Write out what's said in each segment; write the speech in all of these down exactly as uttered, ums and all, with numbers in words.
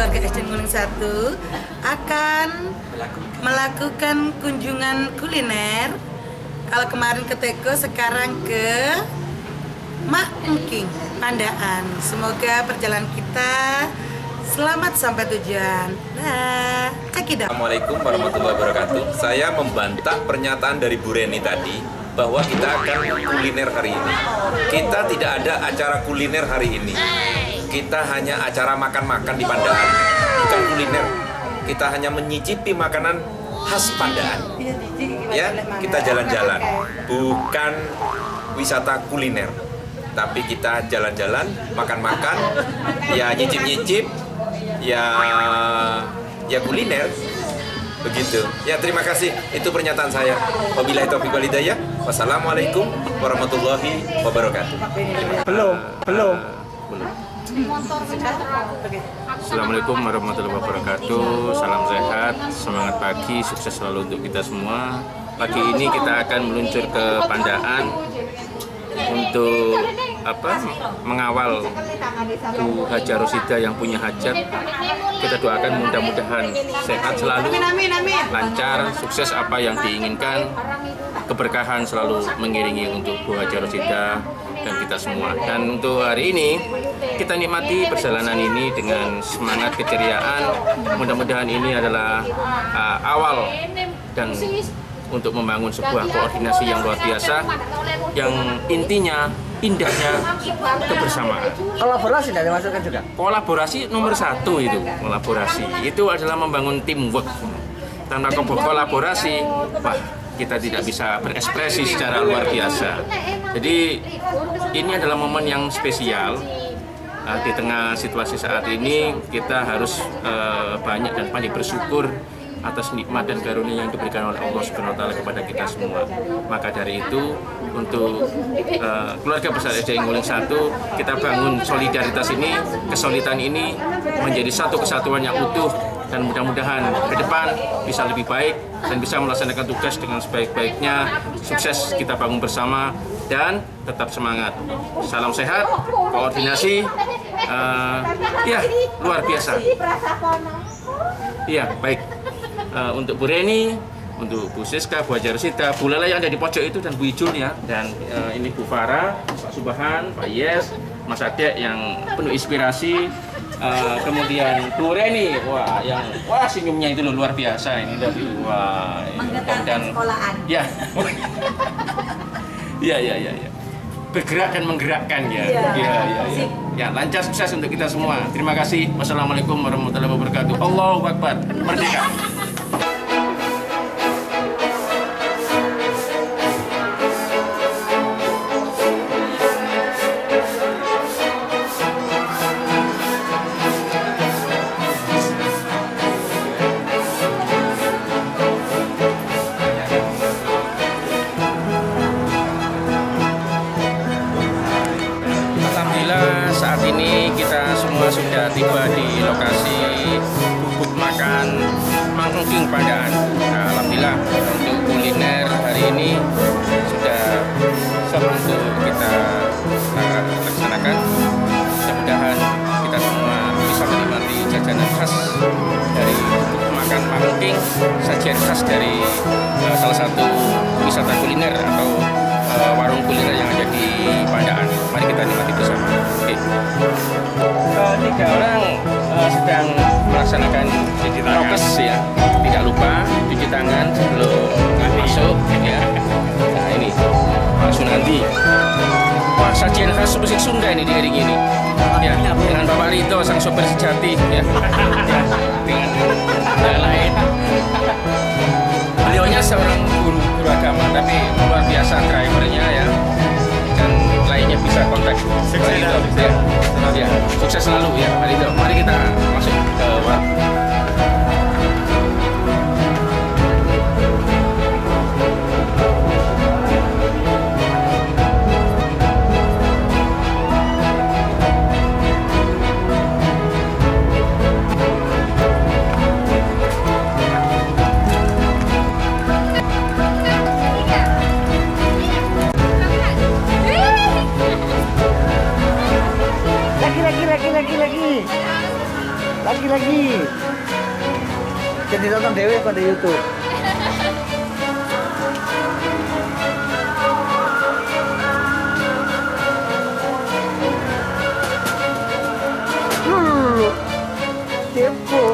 keluarga S D Nguling satu akan melakukan kunjungan kuliner. Kalau kemarin ke Teko, sekarang ke Mak Engking, Pandaan. Semoga perjalanan kita selamat sampai tujuan. Nah, cekidot. Assalamualaikum warahmatullahi wabarakatuh. Saya membantah pernyataan dari Bu Reni tadi bahwa kita akan kuliner hari ini. Kita tidak ada acara kuliner hari ini. Kita hanya acara makan-makan di Pandaan, bukan kuliner. Kita hanya menyicipi makanan khas Pandaan. Ya, kita jalan-jalan, bukan wisata kuliner. Tapi kita jalan-jalan, makan-makan, ya nyicip-nyicip, ya ya kuliner. Begitu. Ya, terima kasih. Itu pernyataan saya. Wabillahi taufiq wal hidayah. Wassalamualaikum warahmatullahi wabarakatuh. Belum, belum. Belum. Assalamualaikum warahmatullahi wabarakatuh. Salam sehat, semangat pagi, sukses selalu untuk kita semua. Pagi ini kita akan meluncur ke Pandaan untuk apa? Mengawal Bu Haja Rosida yang punya hajat. Kita doakan mudah-mudahan sehat selalu, lancar, sukses apa yang diinginkan. Keberkahan selalu mengiringi untuk Bu Haja Rosida dan kita semua. Dan untuk hari ini kita nikmati perjalanan ini dengan semangat keceriaan. Mudah-mudahan ini adalah uh, awal dan untuk membangun sebuah koordinasi yang luar biasa, yang intinya indahnya kebersamaan. Kolaborasi tidak dimasukkan juga? Kolaborasi nomor satu itu, kolaborasi itu adalah membangun teamwork. Tanpa kolaborasi, wah, kita tidak bisa berekspresi secara luar biasa. Jadi ini adalah momen yang spesial. Uh, di tengah situasi saat ini kita harus uh, banyak dan pandai bersyukur atas nikmat dan karunia yang diberikan oleh Allah Subhanahu wa taala kepada kita semua. Maka dari itu, untuk uh, keluarga besar S D Nguling satu, kita bangun solidaritas ini, kesulitan ini menjadi satu kesatuan yang utuh, dan mudah-mudahan ke depan bisa lebih baik dan bisa melaksanakan tugas dengan sebaik-baiknya. Sukses kita bangun bersama dan tetap semangat. Salam sehat, koordinasi, uh, ya luar biasa. Iya, baik. Uh, untuk Bu Reni, untuk Bu Siska, Bu Haja Rosida, Bu Lela yang ada di pojok itu, dan Bu Ijul ya, dan uh, ini Bu Farah, Pak Subahan, Pak Yes, Mas Adek yang penuh inspirasi, uh, kemudian Bu Reni, wah yang wah senyumnya itu luar biasa ini dari wah dan ya, ya ya ya ya bergerak dan menggerakkan ya, ya ya ya, ya. Ya, lancar sukses untuk kita semua. Terima kasih. Wassalamualaikum warahmatullahi wabarakatuh. Allahu Akbar. Merdeka. Saat ini kita semua sudah tiba di lokasi bubuk makan Mang Engking Pandaan. Nah, alhamdulillah untuk kuliner hari ini sudah siap untuk kita laksanakan. Mudah-mudahan kita semua bisa menikmati jajanan khas dari bubuk makan Mang Engking, sajian khas dari uh, salah satu wisata kuliner atau uh, warung kuliner yang ada di Pandaan. Mari kita nikmati bersama. Oke. Uh, tiga orang uh, sedang melaksanakan prokes ya. Tidak lupa cuci tangan sebelum masuk ya. Nah ini Pak Sunandi. Wah, sajian khas musik Sunda ini diiringi ini. Ya, dengan Bapak Rito sang sopir sejati ya. Ya, dengan yang lain. Beliaunya seorang guru guru agama, tapi luar biasa drivernya ya. Dan lainnya bisa kontak Pak Rito ya. Ya, sukses selalu ya Pak Rito. Mari kita masuk ke warung. Lagi, lagi, lagi, lagi, lagi. lagi. Jadi tonton dewe apa di YouTube? Lulu, kepo.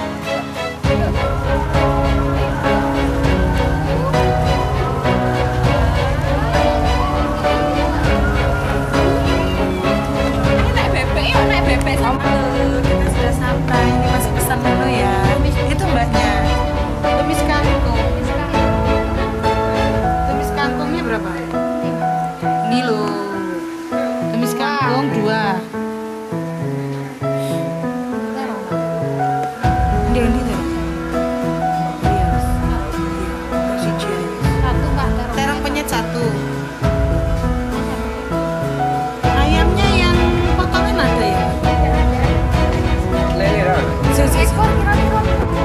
Kita sudah sampai, ini masih pesan menu ya. Itu mbaknya. Tumis kangkung. Tumis kangkungnya berapa? Ini loh. Tumis kangkung dua. Ini ini deh. Terong penyet satu. Ayamnya yang potongan ada ya? Ekor kira-kira.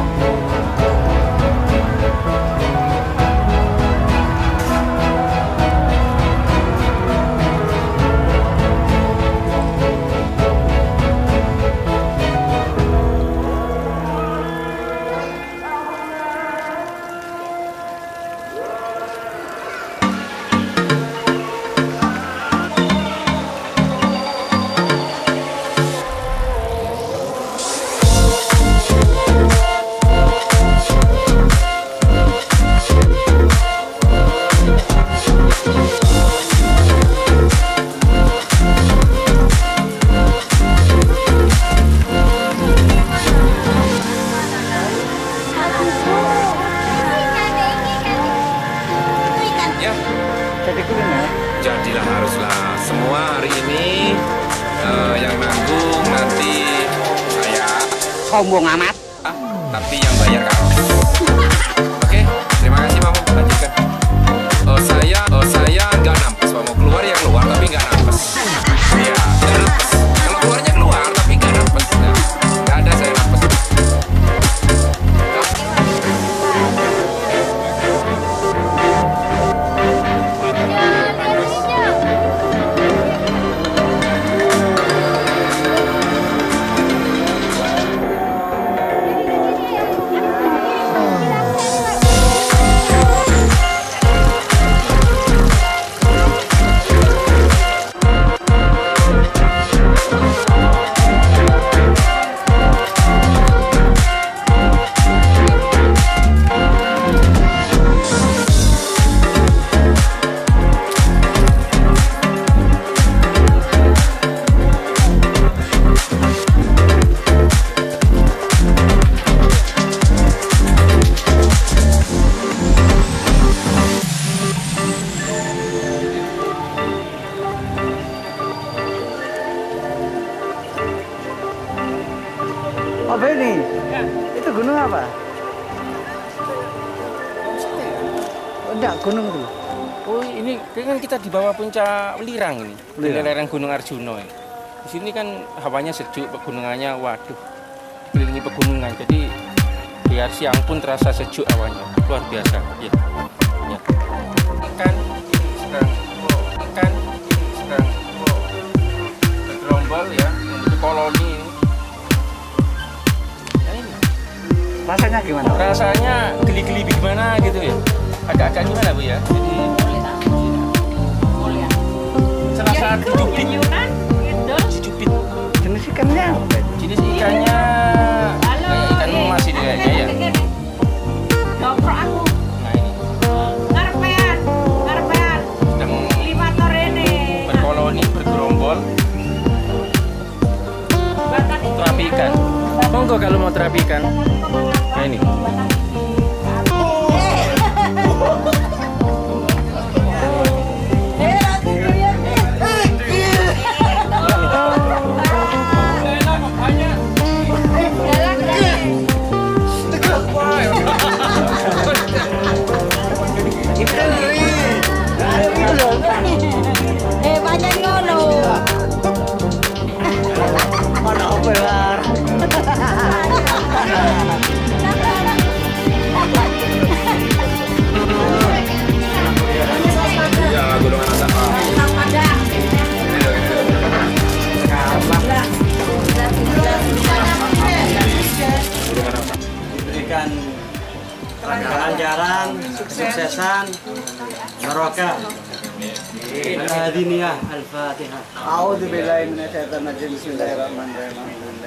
Jadilah haruslah semua hari ini uh, yang nanggung nanti saya Sombong amat. ah, tapi yang bayar kau. Oke, terima kasih Mamo, lanjutkan. Oh saya, oh saya nggak nampes, mau keluar ya keluar tapi nggak nampes. Iya, nggak nampes. Kalau keluarnya keluar tapi nggak nampes, nah, nggak ada saya nampes. Oh Benny, Ya. itu gunung apa? Oh, enggak, gunung itu. Oh ini kan kita di bawah puncak Lirang ini, di Lirang. lereng Gunung Arjuno. Ya. Di sini kan hawanya sejuk, pegunungannya waduh, kelilingi pegunungan. Jadi biar siang pun terasa sejuk awannya, luar biasa. Ya. Ya. Ikan ini sedang, ikan ini sedang bergerombol ya, menuju koloni ini. Ya ini. Rasanya gimana? Rasanya geli-geli gimana gitu ya, agak-agak gimana Bu ya? Jadi serasa dijubit, dijubit. Jenis ikannya apa? Jenis ikannya kayak ikan emas ini kayaknya ya. Nah ini sedang berkoloni, bergerombol. Terapi ikan. Monggo kalau mau terapi ikan. Nah ini. Eh, banyak ngono. Mana operar? dan kelancaran, kesuksesan, barokah. Al-Adiniyah, Al-Fatihah. A'udzu billahi minasyaitonir rajim. Bismillahirrahmanirrahim.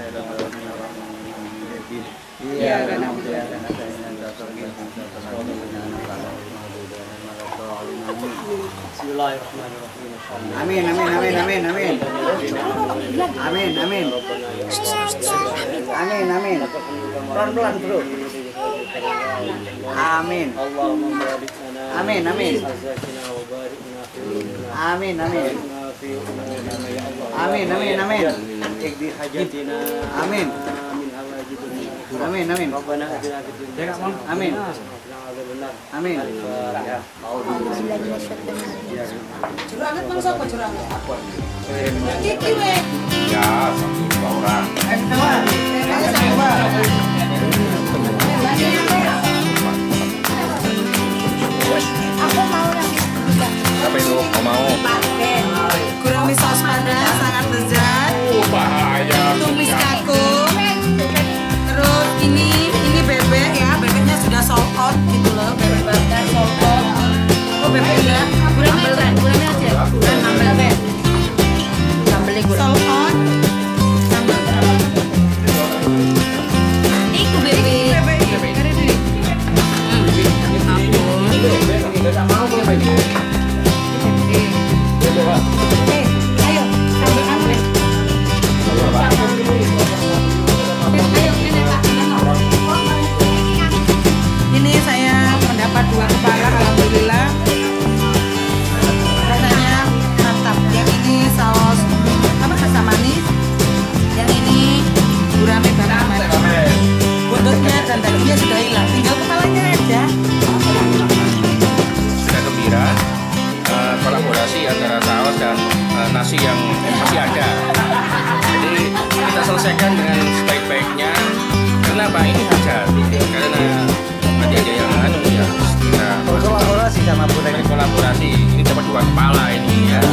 Iya, karena mudah karena Bismillahirrahmanirrahim. Amin, amin, amin, amin, amin. Amin, amin. Amin, amin. Pelan-pelan, Bro. Amin. Amin, amin. Amin, amin. Amin, amin, amin. Amin. Amin, amin. Amin. Amin. Jurangan mang sapa jurangan? Kiki we. Ya, satu orang. Aku mau yang Apa itu? Mau mau? gurame saus panas sangat lezat. Bahaya. Tumis kangkung. Terus ini ini bebek ya, bebeknya sudah sold out gitu loh, bebek bakar sold out. Oh bebek ya, gurame kan, gurame aja. Dan sambal be. Sambelnya gurame. Sold out. Sambal. Iku bebek. Bebek. Bebek. Tidak mau apa ini? Eh, ayo, sambal apa? Ini saya mendapat dua kepala, alhamdulillah. Rasanya mantap. Yang ini saus apa rasa manis. Yang ini gurame bakar manis. Buntutnya dan dagingnya sudah hilang, tinggal kepalanya aja. Sudah gembira, eh, kolaborasi antara saus dan eh, nasi yang masih ada. Jadi kita selesaikan dengan sebaik-baiknya. Kenapa ini hajat? Karena nanti aja yang anu ya kita Kolaborasi sama Bu Reni. berkolaborasi. Ini dapat dua kepala ini ya.